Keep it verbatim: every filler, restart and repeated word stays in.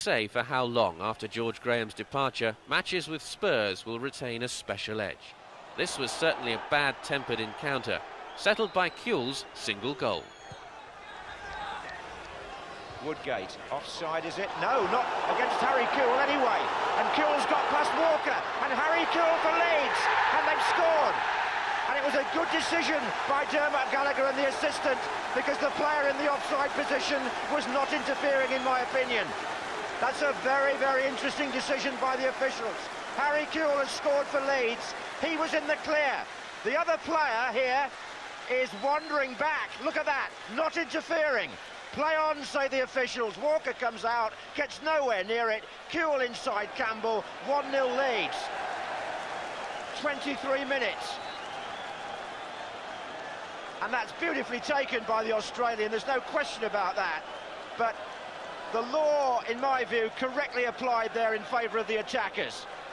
say for how long after George Graham's departure matches with Spurs will retain a special edge. This was certainly a bad-tempered encounter, settled by Kewell's single goal. Woodgate, offside is it? No, not against Harry Kewell anyway. And Kewell's got past Walker, and Harry Kewell for Leeds, and they've scored. And it was a good decision by Dermot Gallagher and the assistant, because the player in the offside position was not interfering, in my opinion. That's a very, very interesting decision by the officials. Harry Kewell has scored for Leeds. He was in the clear. The other player here is wandering back. Look at that, not interfering. Play on, say the officials. Walker comes out, gets nowhere near it. Kewell inside Campbell, one nil Leeds. twenty-three minutes. And that's beautifully taken by the Australian, there's no question about that. But the law, in my view, correctly applied there in favour of the attackers.